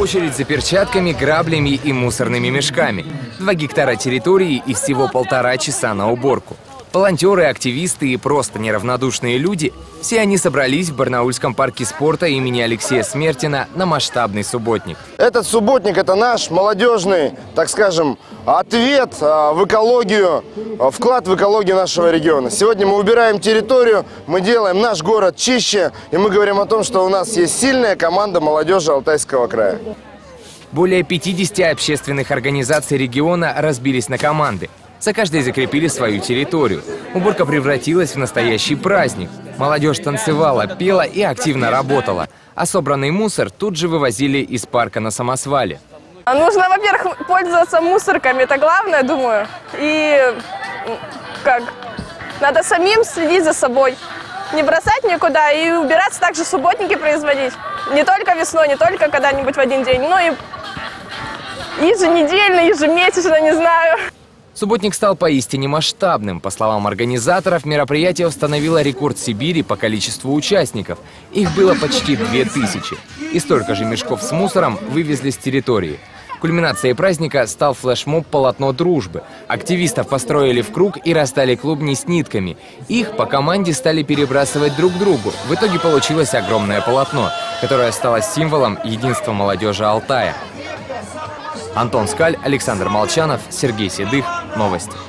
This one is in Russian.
очередь за перчатками, граблями и мусорными мешками. 2 гектара территории и всего 1,5 часа на уборку. Волонтеры, активисты и просто неравнодушные люди – все они собрались в Барнаульском парке спорта имени Алексея Смертина на масштабный субботник. Этот субботник – это наш молодежный, так скажем, ответ в экологию, вклад в экологию нашего региона. Сегодня мы убираем территорию, мы делаем наш город чище, и мы говорим о том, что у нас есть сильная команда молодежи Алтайского края. Более 50 общественных организаций региона разбились на команды. За каждой закрепили свою территорию. Уборка превратилась в настоящий праздник. Молодежь танцевала, пела и активно работала. А собранный мусор тут же вывозили из парка на самосвале. Нужно, во-первых, пользоваться мусорками, это главное, думаю. И надо самим следить за собой. Не бросать никуда и убираться, также субботники производить. Не только весной, не только когда-нибудь в один день, но и еженедельно, ежемесячно, не знаю. Субботник стал поистине масштабным. По словам организаторов, мероприятие установило рекорд Сибири по количеству участников. Их было почти 2000. И столько же мешков с мусором вывезли с территории. Кульминацией праздника стал флешмоб «Полотно дружбы». Активистов построили в круг и расстали клубни с нитками. Их по команде стали перебрасывать друг другу. В итоге получилось огромное полотно, которое стало символом единства молодежи Алтая. Антон Скаль, Александр Молчанов, Сергей Седых. Новости.